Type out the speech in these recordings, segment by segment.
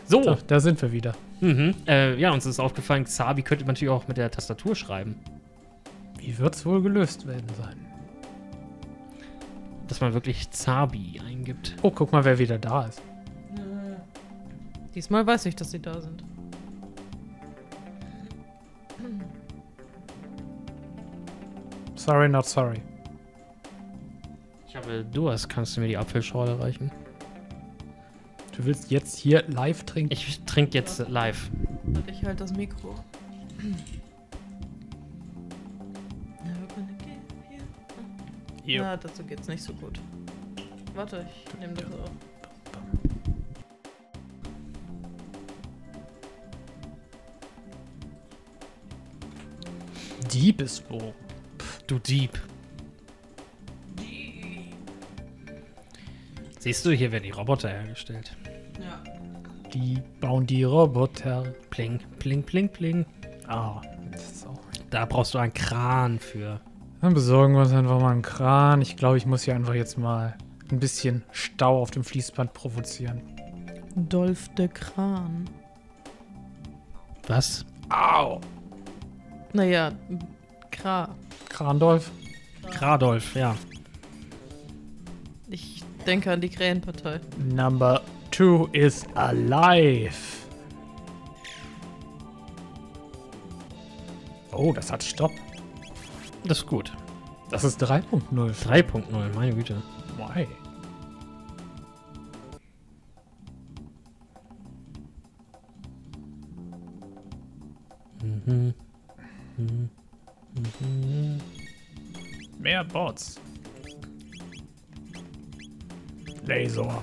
So, da sind wir wieder. Ja, uns ist aufgefallen, Xabi könnte man natürlich auch mit der Tastatur schreiben. Wie wird es wohl gelöst werden sein? Dass man wirklich Xabi eingibt. Oh, guck mal, wer wieder da ist. Diesmal weiß ich, dass sie da sind. Sorry, not sorry. Ich habe Durst. Kannst du mir die Apfelschorle reichen? Du willst jetzt hier live trinken? Ich trinke jetzt live. Warte, ich halte das Mikro. Hier. Ja, dazu geht's nicht so gut. Warte, ich nehme das auf. Dieb ist wo? Du Dieb. Siehst du, hier werden die Roboter hergestellt. Ja. Die bauen die Roboter. Pling, pling, pling, pling. Ah, das ist auch. Da brauchst du einen Kran für. Dann besorgen wir uns einfach mal einen Kran. Ich glaube, ich muss hier einfach jetzt mal ein bisschen Stau auf dem Fließband provozieren. Dolph de Kran. Was? Au! Naja, Krandolf. Kradolf, ja. Ich denke an die Krähenpartei. Number 2 is alive. Oh, das hat Stopp. Das ist gut. Das ist 3.0. 3.0, meine Güte. Why? Mehr Bots. Laser.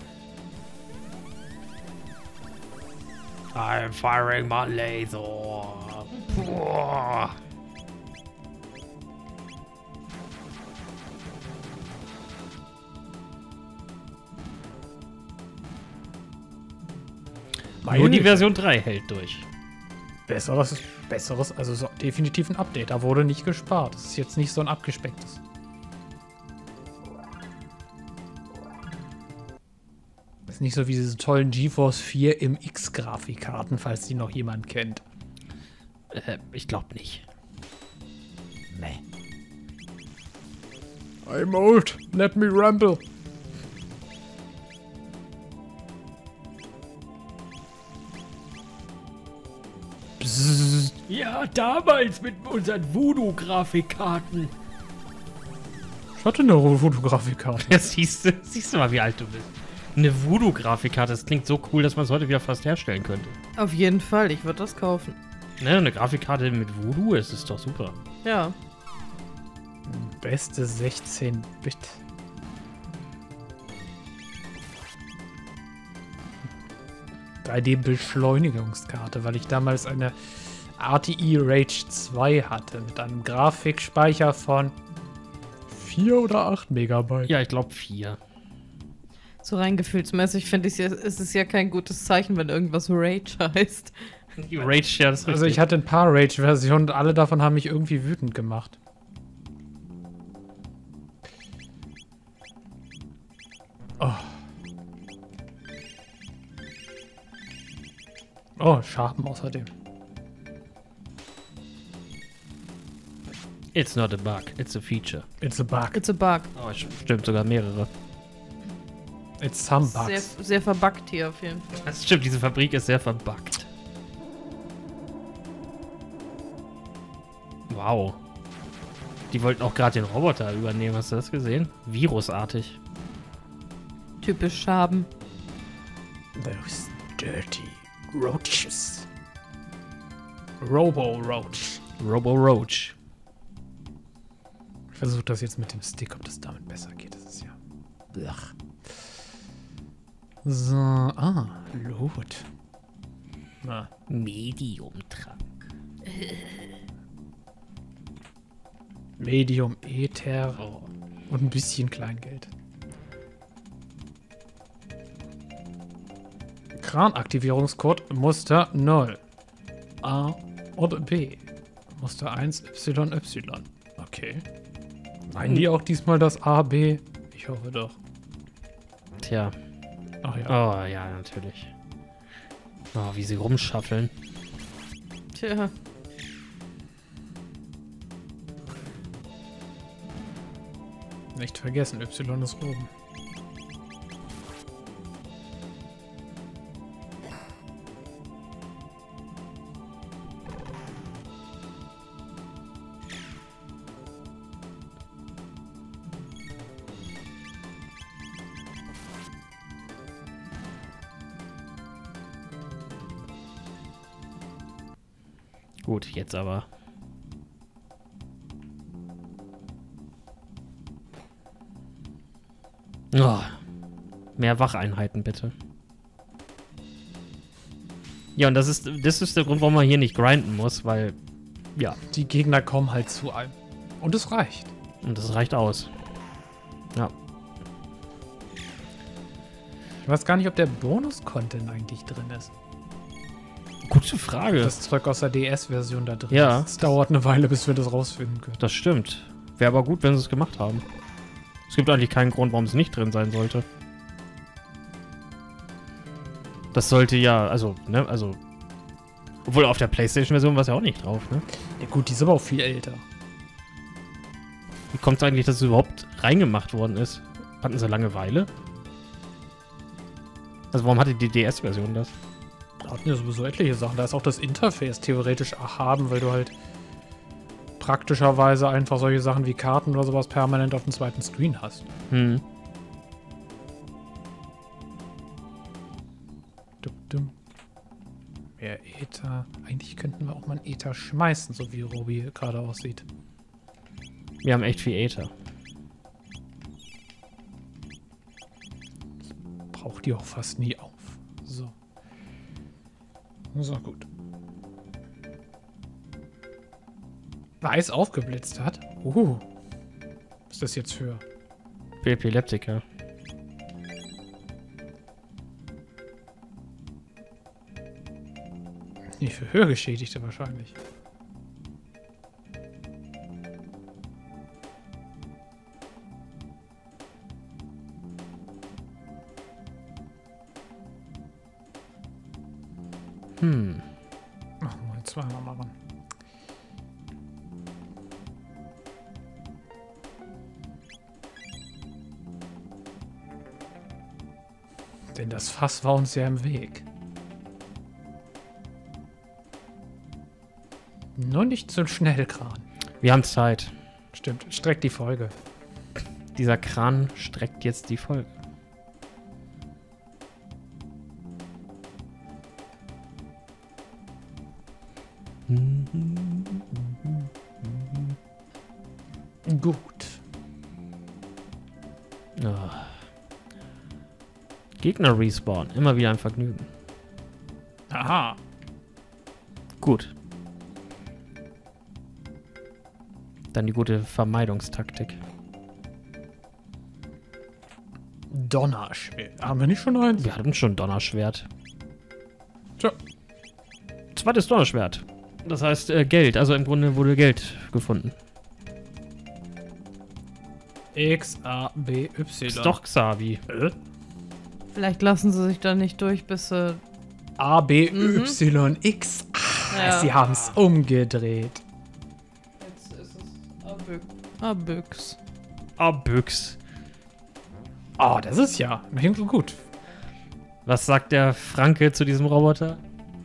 I'm firing my laser. Boah. Nur die Version 3 hält durch. Besseres, also so, definitiv ein Update. Da wurde nicht gespart. Das ist jetzt nicht so ein abgespecktes. Das ist nicht so wie diese tollen GeForce 4 MX-Grafikkarten, falls die noch jemand kennt. Ich glaube nicht. Nee. I'm old. Let me ramble. Bzzzt. Ja, damals mit unseren Voodoo-Grafikkarten. Ich hatte eine Fotografikkarte. Ja, siehst du mal, wie alt du bist. Eine Voodoo-Grafikkarte, das klingt so cool, dass man es heute wieder fast herstellen könnte. Auf jeden Fall, ich würde das kaufen. Ne, eine Grafikkarte mit Voodoo, das ist doch super. Ja. Beste 16-Bit. -Beschleunigungskarte, weil ich damals eine RTX Rage 2 hatte mit einem Grafikspeicher von 4 oder 8 Megabyte. Ja, ich glaube 4. So rein gefühlsmäßig finde ich es ist ja kein gutes Zeichen, wenn irgendwas Rage heißt. Die Rage, ja, das ist richtig. Also ich hatte ein paar Rage-Versionen und alle davon haben mich irgendwie wütend gemacht. Oh. Oh, Schaben außerdem. It's not a bug, it's a feature. It's a bug. It's a bug. Oh, stimmt, sogar mehrere. It's some Sehr, bugs. sehr verbuggt hier auf jeden Fall. Das stimmt, diese Fabrik ist sehr verbuggt. Wow. Die wollten auch gerade den Roboter übernehmen, hast du das gesehen? Virusartig. Typisch Schaben. Those dirty roaches. Robo-Roach. Robo-Roach. Ich versuche das jetzt mit dem Stick, ob das damit besser geht. Das ist ja... Blach. So, Lot. Na, Medium-Trank. Medium, Ether Oh. und ein bisschen Kleingeld. Kranaktivierungscode Muster 0. A oder B. Muster 1 YY. Okay. Meinen die auch diesmal das A, B? Ich hoffe doch. Tja. Ach ja. Oh, ja, natürlich. Oh, wie sie rumschaffeln. Tja. Nicht vergessen, Y ist oben. Gut, jetzt aber. Oh, mehr Wacheinheiten, bitte. Ja, und das ist der Grund, warum man hier nicht grinden muss, weil, ja, Die Gegner kommen halt zu einem. Und es reicht. und das reicht aus. Ja. Ich weiß gar nicht, ob der Bonus-Content eigentlich drin ist. Gute Frage. Das Zeug aus der DS-Version da drin Ja. ist. Es dauert eine Weile, bis wir das rausfinden können. Das stimmt. Wäre aber gut, wenn sie es gemacht haben. Es gibt eigentlich keinen Grund, warum es nicht drin sein sollte. Das sollte ja, also, ne, also. Obwohl auf der PlayStation-Version war es ja auch nicht drauf, ne? Ja gut, die ist aber auch viel älter. Wie kommt es eigentlich, dass es überhaupt reingemacht worden ist? Hatten sie Langeweile? Also warum hatte die DS-Version das? Da hatten ja sowieso etliche Sachen. Da ist auch das Interface theoretisch erhaben, weil du halt praktischerweise einfach solche Sachen wie Karten oder sowas permanent auf dem zweiten Screen hast. Hm. Dum. Mehr Ether. Eigentlich könnten wir auch mal einen Ether schmeißen, so wie Robi gerade aussieht. Wir haben echt viel Äther. Braucht die auch fast nie auf. So. So, gut. Weiß aufgeblitzt hat. Was ist das jetzt für? Für Epileptiker. Nee, für Hörgeschädigte wahrscheinlich. Machen wir zweimal machen. Denn das Fass war uns ja im Weg. Nur nicht zu schnell, Kran. Wir haben Zeit. Stimmt, streckt die Folge. Dieser Kran streckt jetzt die Folge. Gut. Oh. Gegner respawn. Immer wieder ein Vergnügen. Aha. Gut. Dann die gute Vermeidungstaktik. Donnerschwert. Haben wir nicht schon eins? Wir hatten schon Donnerschwert. Tja. Zweites Donnerschwert. Das heißt Geld. Also im Grunde wurde Geld gefunden. X, A, B, Y. Ist doch Xavi. Vielleicht lassen sie sich da nicht durch, bis sie. A, B, Y, X. Ja. Sie haben es umgedreht. Jetzt ist es Abüchs. Büchs. Oh, das ist ja gut. Was sagt der Franke zu diesem Roboter?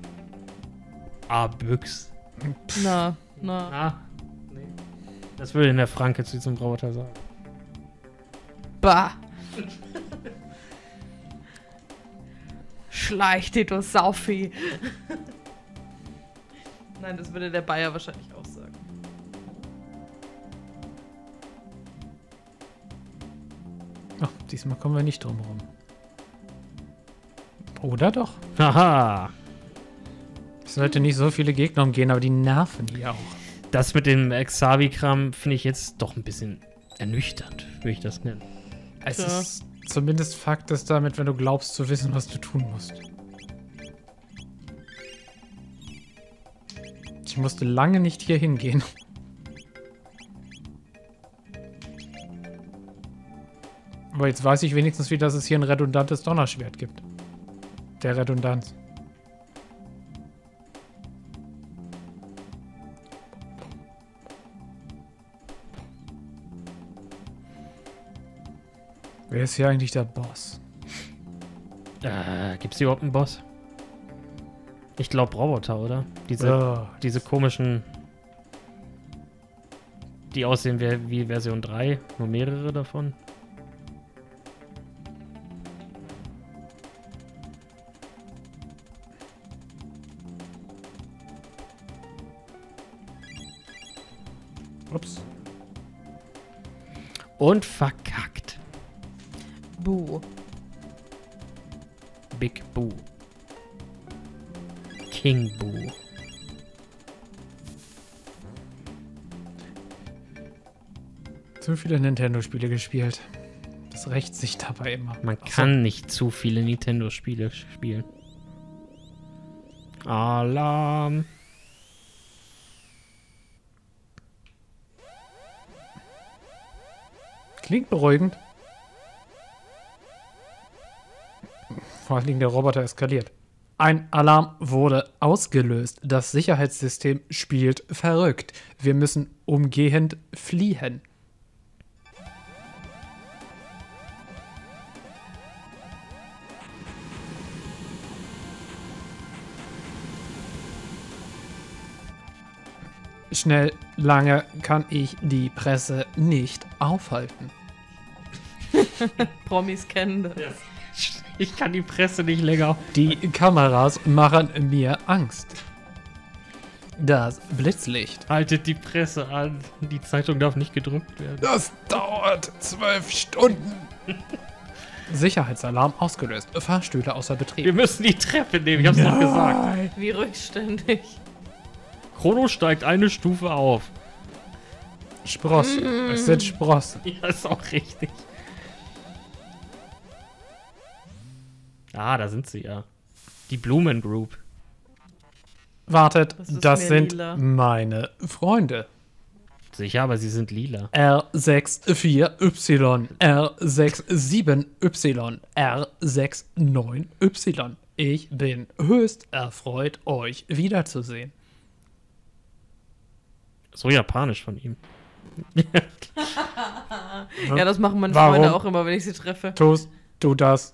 Büchs. Na. Ah. Nee. Das würde denn der Franke zu diesem Roboter sagen. Bah. Schleich dich, du Saufi. Nein, das würde der Bayer wahrscheinlich auch sagen. Oh, diesmal kommen wir nicht drum rum. Oder doch? Haha. Es sollte nicht so viele Gegner umgehen, aber die nerven hier auch. Das mit dem Xavi-Kram finde ich jetzt doch ein bisschen ernüchternd, würde ich das nennen. Es Tja. ist zumindest Fakt ist damit, wenn du glaubst zu wissen, was du tun musst. Ich musste lange nicht hier hingehen. Aber jetzt weiß ich wenigstens, wie dass es hier ein redundantes Donnerschwert gibt. Der Redundanz. Wer ist hier eigentlich der Boss? Gibt's hier überhaupt einen Boss? Ich glaube Roboter, oder? Oh, Diese komischen... Die aussehen wie Version 3. Nur mehrere davon. ups. Und verkackt. Buh. Big Boo. King Boo. Zu viele Nintendo-Spiele gespielt. Das rächt sich dabei immer. Man Ach so. kann nicht zu viele Nintendo-Spiele spielen. Alarm. Klingt beruhigend. Vor allen Dingen der Roboter eskaliert. Ein Alarm wurde ausgelöst. Das Sicherheitssystem spielt verrückt. Wir müssen umgehend fliehen. Schnell, lange kann ich die Presse nicht aufhalten. Promis kennen das. Ich kann die Presse nicht länger. Die Kameras machen mir Angst. Das Blitzlicht. Haltet die Presse an. Die Zeitung darf nicht gedruckt werden. Das dauert 12 Stunden. Sicherheitsalarm ausgelöst. Fahrstühle außer Wir Betrieb. müssen die Treppe nehmen, ich hab's doch gesagt. Wie rückständig. Chrono steigt eine Stufe auf. Sprossen. Es sind Sprossen. Ja, ist auch richtig. Ah, da sind sie ja. Die Blumen Group. Wartet, Das ist das mir sind lila. meine Freunde. Sicher, aber sie sind lila. R64Y, R67Y, R69Y. Ich bin höchst erfreut, euch wiederzusehen. So japanisch von ihm. Ja, das machen meine Warum? Freunde auch immer, wenn ich sie treffe. Tust du das?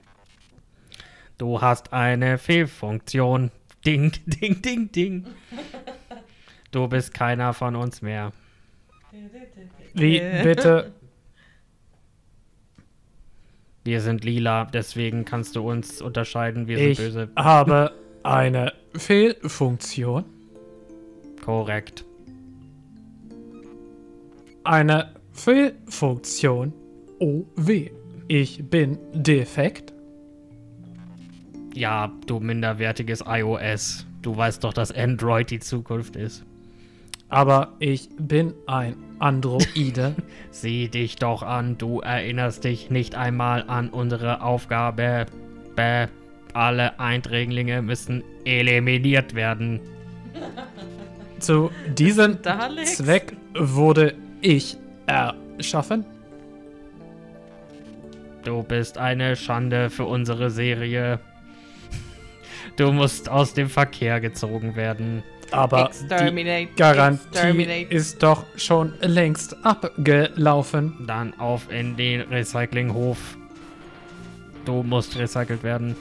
Du hast eine Fehlfunktion. Ding, ding, ding, ding. Du bist keiner von uns mehr. Wie bitte? Wir sind lila, deswegen kannst du uns unterscheiden. Wir sind Ich böse. habe eine Fehlfunktion. Korrekt. Eine Fehlfunktion. Oh weh. Ich bin defekt. Ja, du minderwertiges iOS. Du weißt doch, dass Android die Zukunft ist. Aber ich bin ein Androide. Sieh dich doch an, du erinnerst dich nicht einmal an unsere Aufgabe. Alle Eindringlinge müssen eliminiert werden. Zu diesem Daleks? Zweck wurde ich erschaffen. Du bist eine Schande für unsere Serie. Du musst aus dem Verkehr gezogen werden. Aber die Exterminate. Garantie Exterminate. ist doch schon längst abgelaufen. Dann auf in den Recyclinghof. Du musst recycelt werden.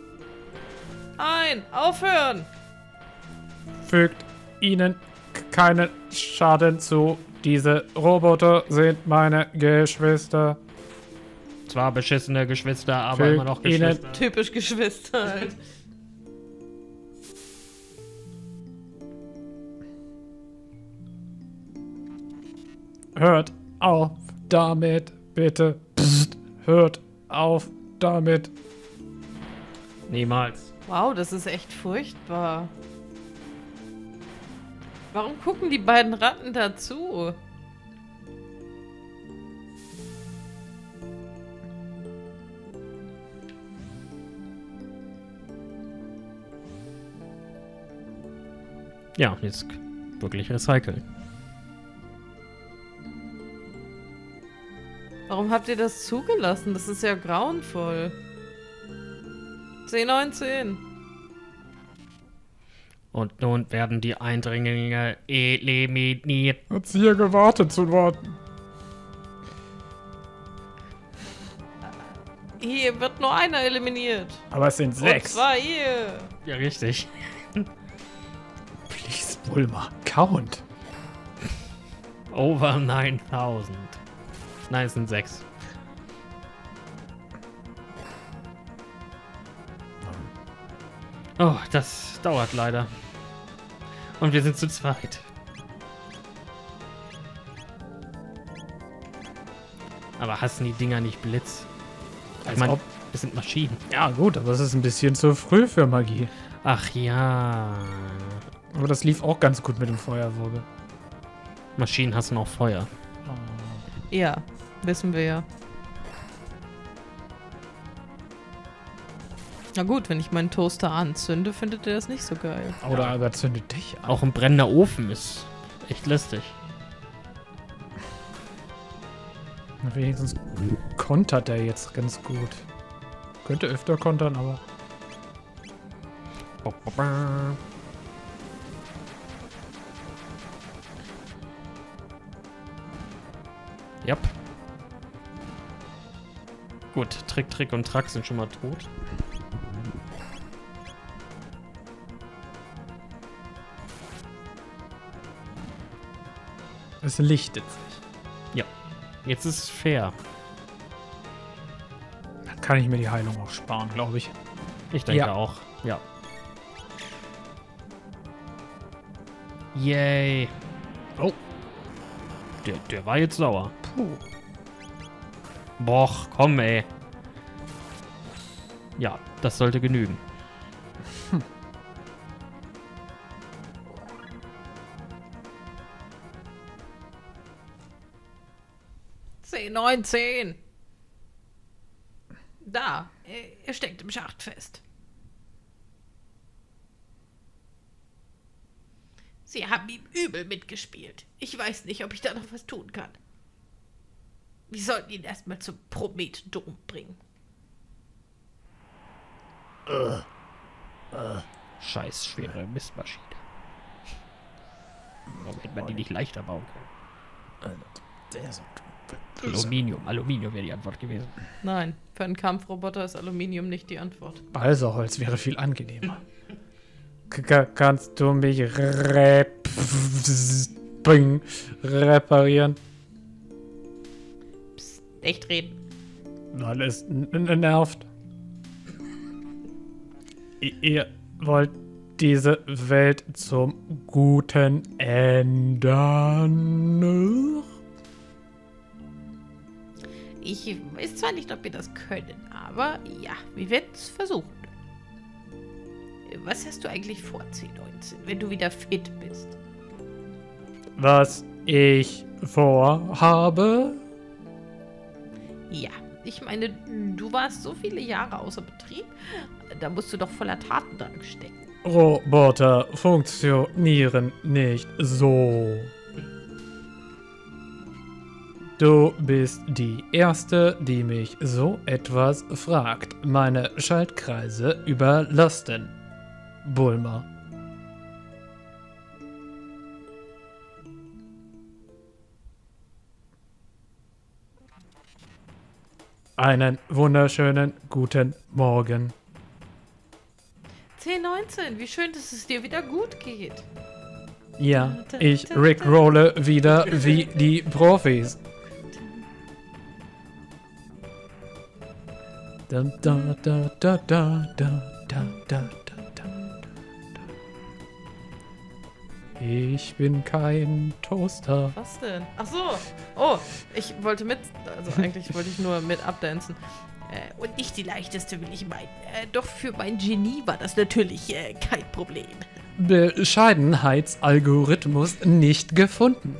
Nein, aufhören! Fügt ihnen keinen Schaden zu. Diese Roboter sind meine Geschwister. Zwar beschissene Geschwister, aber Fügt immer noch ihnen- Geschwister. Typisch Geschwister halt. Hört auf damit, bitte. Psst, hört auf damit. Niemals. Wow, das ist echt furchtbar. Warum gucken die beiden Ratten dazu? Ja, jetzt wirklich recyceln. Warum habt ihr das zugelassen? Das ist ja grauenvoll. C19. Und nun werden die Eindringlinge eliminiert. Hat's hier gewartet zu warten. Hier wird nur einer eliminiert. Aber es sind 6. Und zwar ihr. Ja, richtig. Please, Bulma, count. Over 9000. Nein, es sind 6. Oh, das dauert leider. Und wir sind zu zweit. Aber hassen die Dinger nicht Blitz? Ich Als meine, ob. das sind Maschinen. Ja, gut, aber es ist ein bisschen zu früh für Magie. Ach ja. Aber das lief auch ganz gut mit dem Feuerwirbel. Maschinen hassen auch Feuer. Ja, wissen wir ja. Na gut, wenn ich meinen Toaster anzünde, findet ihr das nicht so geil. Oder aber zündet dich an. Auch ein brennender Ofen ist echt lästig. Na, wenigstens kontert er jetzt ganz gut. Könnte öfter kontern, aber... Yep. Gut, Trick und Track sind schon mal tot. Es lichtet sich. Jetzt ist es fair. Dann kann ich mir die Heilung auch sparen, glaube ich. Ich denke Ja. auch. Ja. Yay. Oh. Der war jetzt sauer. Puh. Boah, komm, ey. Ja, das sollte genügen. C19. Da, er steckt im Schacht fest. Sie haben ihm übel mitgespielt. Ich weiß nicht, ob ich da noch was tun kann. Wir sollten ihn erstmal zum Promet-Dom bringen. Scheiß schwere Mistmaschine. Warum hätte man die nicht leichter bauen können? Aluminium wäre die Antwort gewesen. Nein, für einen Kampfroboter ist Aluminium nicht die Antwort. Balsaholz wäre viel angenehmer. Kannst du mich reparieren? Psst, echt reden. Weil es nervt. Ihr wollt diese Welt zum Guten ändern? Ich weiß zwar nicht, ob wir das können, aber ja, wir werden es versuchen. Was hast du eigentlich vor, C19, wenn du wieder fit bist? Was ich vorhabe? Ja, ich meine, du warst so viele Jahre außer Betrieb, da musst du doch voller Tatendrang stecken. Roboter funktionieren nicht so. Du bist die Erste, die mich so etwas fragt. Meine Schaltkreise überlasten. Bulma. Einen wunderschönen guten Morgen. C19, wie schön, dass es dir wieder gut geht. Ja, ich rickrolle wieder wie die Profis. Da, da, da, da, da, da, da, da, da. Ich bin kein Toaster. Was denn? Ach so. Oh, ich wollte eigentlich wollte ich nur mit abdancen. Und nicht die leichteste, will ich meinen. Doch für mein Genie war das natürlich kein Problem. Bescheidenheitsalgorithmus nicht gefunden.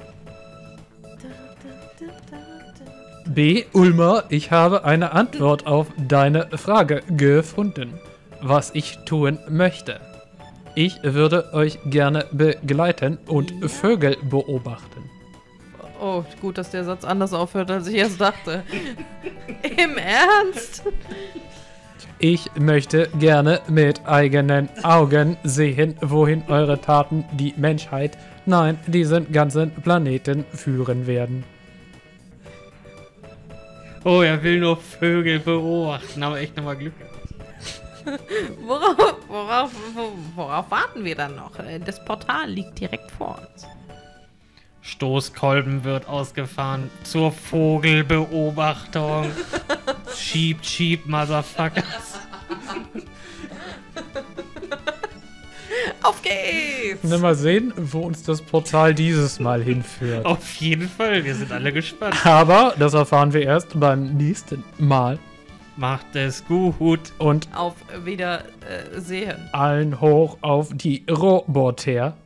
B. Ulmer, ich habe eine Antwort auf deine Frage gefunden, was ich tun möchte. Ich würde euch gerne begleiten und Vögel beobachten. Oh, gut, dass der Satz anders aufhört, als ich erst dachte. Im Ernst? Ich möchte gerne mit eigenen Augen sehen, wohin eure Taten die Menschheit, nein, diesen ganzen Planeten führen werden. Oh, er will nur Vögel beobachten, aber echt nochmal Glück gehabt. Worauf warten wir dann noch? Das Portal liegt direkt vor uns. Stoßkolben wird ausgefahren zur Vogelbeobachtung. Cheap, Motherfuckers. Auf geht's! Na, mal sehen, wo uns das Portal dieses Mal hinführt. Auf jeden Fall, wir sind alle gespannt. Aber das erfahren wir erst beim nächsten Mal. Macht es gut. Und Auf Wiedersehen. allen hoch auf die Roboter.